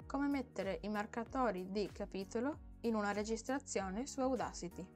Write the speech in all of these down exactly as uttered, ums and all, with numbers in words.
come mettere i marcatori di capitolo in una registrazione su Audacity.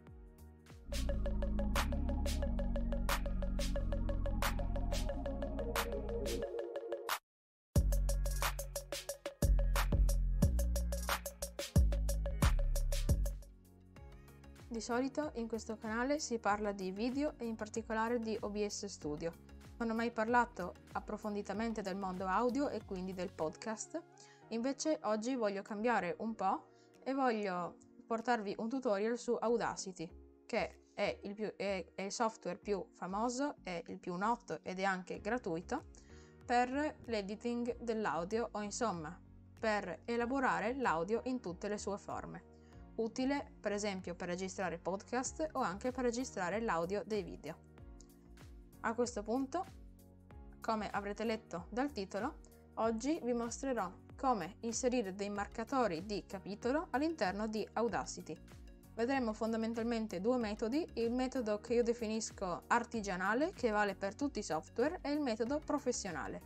Di solito in questo canale si parla di video e in particolare di O B S Studio. Non ho mai parlato approfonditamente del mondo audio e quindi del podcast, invece oggi voglio cambiare un po' e voglio portarvi un tutorial su Audacity, che è il, più, è, è il software più famoso, è il più noto ed è anche gratuito per l'editing dell'audio o insomma per elaborare l'audio in tutte le sue forme. Utile per esempio per registrare podcast o anche per registrare l'audio dei video. A questo punto, come avrete letto dal titolo, oggi vi mostrerò come inserire dei marcatori di capitolo all'interno di Audacity. Vedremo fondamentalmente due metodi, il metodo che io definisco artigianale, che vale per tutti i software, e il metodo professionale.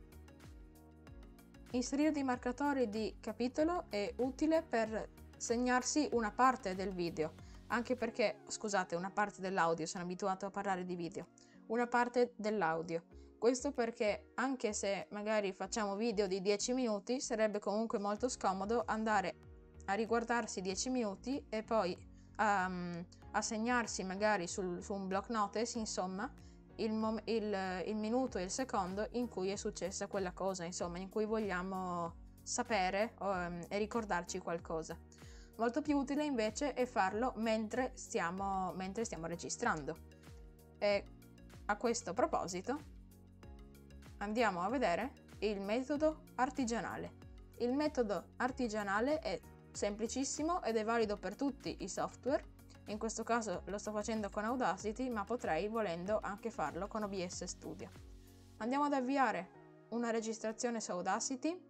Inserire dei marcatori di capitolo è utile per segnarsi una parte del video, anche perché, scusate, una parte dell'audio, sono abituato a parlare di video, una parte dell'audio. Questo perché anche se magari facciamo video di dieci minuti, sarebbe comunque molto scomodo andare a riguardarsi dieci minuti e poi um, a segnarsi magari sul, su un block notice, insomma, il, mom- il, il minuto e il secondo in cui è successa quella cosa, insomma, in cui vogliamo sapere um, e ricordarci qualcosa. Molto più utile invece è farlo mentre stiamo, mentre stiamo registrando. E a questo proposito andiamo a vedere il metodo artigianale. Il metodo artigianale è semplicissimo ed è valido per tutti i software. In questo caso lo sto facendo con Audacity, ma potrei, volendo, anche farlo con O B S Studio. Andiamo ad avviare una registrazione su Audacity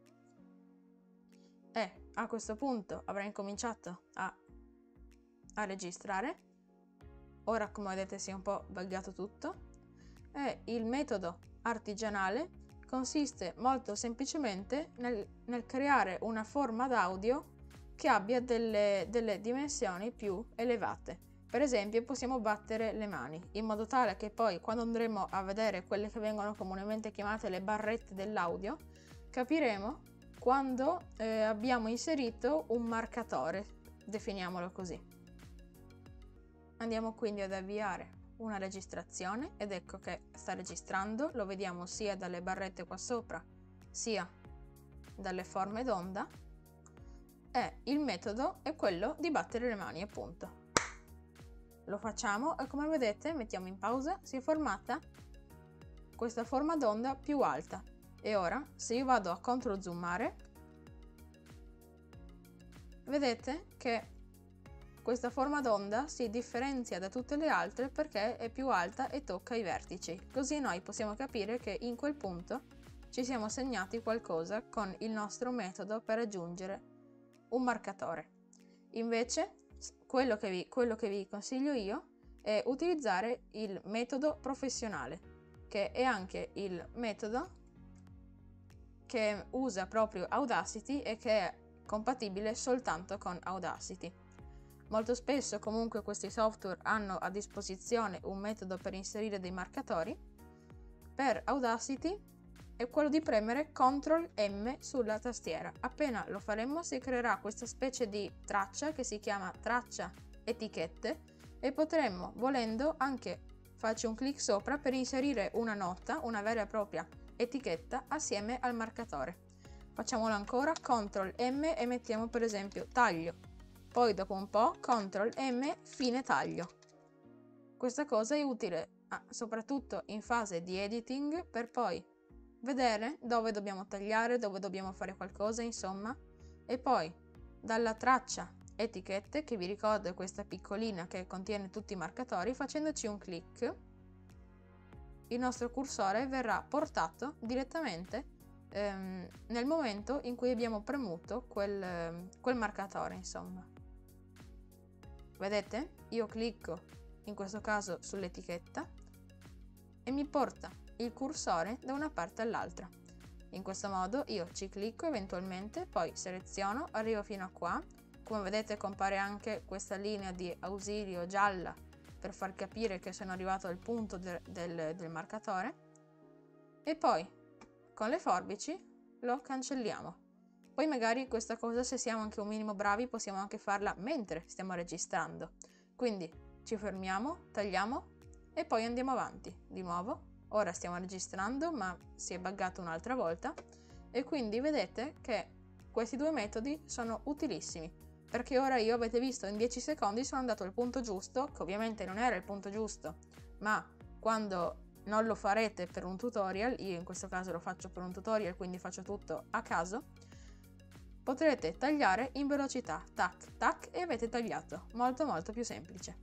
e a questo punto avrei incominciato a, a registrare. Ora, come vedete, si è un po' buggato tutto. E il metodo artigianale consiste molto semplicemente nel, nel creare una forma d'audio che abbia delle, delle dimensioni più elevate. Per esempio, possiamo battere le mani in modo tale che poi, quando andremo a vedere quelle che vengono comunemente chiamate le barrette dell'audio, capiremo quando eh, abbiamo inserito un marcatore, definiamolo così. Andiamo quindi ad avviare una registrazione ed ecco che sta registrando, lo vediamo sia dalle barrette qua sopra sia dalle forme d'onda, e il metodo è quello di battere le mani, appunto. Lo facciamo e come vedete, mettiamo in pausa, si è formata questa forma d'onda più alta. E ora, se io vado a control zoomare, vedete che questa forma d'onda si differenzia da tutte le altre perché è più alta e tocca i vertici. Così noi possiamo capire che in quel punto ci siamo segnati qualcosa con il nostro metodo per aggiungere un marcatore. Invece, quello che vi, quello che vi consiglio io è utilizzare il metodo professionale, che è anche il metodo che usa proprio Audacity e che è compatibile soltanto con Audacity. Molto spesso comunque questi software hanno a disposizione un metodo per inserire dei marcatori. Per Audacity è quello di premere control M sulla tastiera. Appena lo faremo si creerà questa specie di traccia che si chiama traccia etichette e potremmo, volendo, anche farci un clic sopra per inserire una nota, una vera e propria etichetta assieme al marcatore. Facciamolo ancora, control M e mettiamo per esempio taglio, poi dopo un po' control M fine taglio. Questa cosa è utile ah, soprattutto in fase di editing per poi vedere dove dobbiamo tagliare, dove dobbiamo fare qualcosa, insomma, e poi dalla traccia etichette, che vi ricordo è questa piccolina che contiene tutti i marcatori, facendoci un clic il nostro cursore verrà portato direttamente ehm, nel momento in cui abbiamo premuto quel, quel marcatore, insomma. Vedete? Io clicco in questo caso sull'etichetta e mi porta il cursore da una parte all'altra. In questo modo io ci clicco eventualmente, poi seleziono, arrivo fino a qua. Come vedete compare anche questa linea di ausilio gialla per far capire che sono arrivato al punto de del, del marcatore. E poi con le forbici lo cancelliamo. Poi magari questa cosa, se siamo anche un minimo bravi, possiamo anche farla mentre stiamo registrando. Quindi ci fermiamo, tagliamo e poi andiamo avanti. Di nuovo, ora stiamo registrando ma si è buggato un'altra volta e quindi vedete che questi due metodi sono utilissimi, perché ora io, avete visto, in dieci secondi sono andato al punto giusto, che ovviamente non era il punto giusto, ma quando non lo farete per un tutorial, io in questo caso lo faccio per un tutorial, quindi faccio tutto a caso, potrete tagliare in velocità, tac tac, e avete tagliato, molto molto più semplice.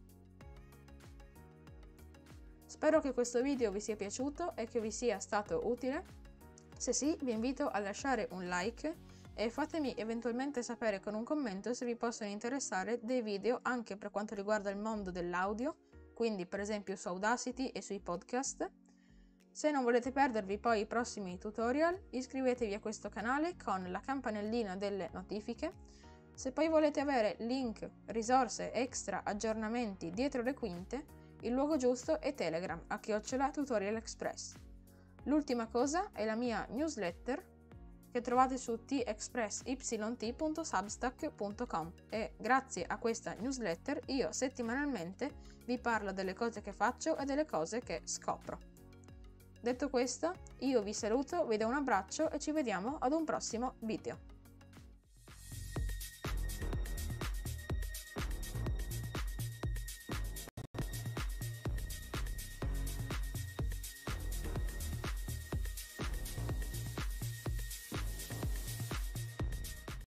Spero che questo video vi sia piaciuto e che vi sia stato utile. Se sì, vi invito a lasciare un like e fatemi eventualmente sapere con un commento se vi possono interessare dei video anche per quanto riguarda il mondo dell'audio, quindi per esempio su Audacity e sui podcast. Se non volete perdervi poi i prossimi tutorial, iscrivetevi a questo canale con la campanellina delle notifiche. Se poi volete avere link, risorse, extra, aggiornamenti dietro le quinte, il luogo giusto è Telegram a chiocciola Tutorial Express. L'ultima cosa è la mia newsletter che trovate su t express y t punto substack punto com e grazie a questa newsletter io settimanalmente vi parlo delle cose che faccio e delle cose che scopro. Detto questo, io vi saluto, vi do un abbraccio e ci vediamo ad un prossimo video.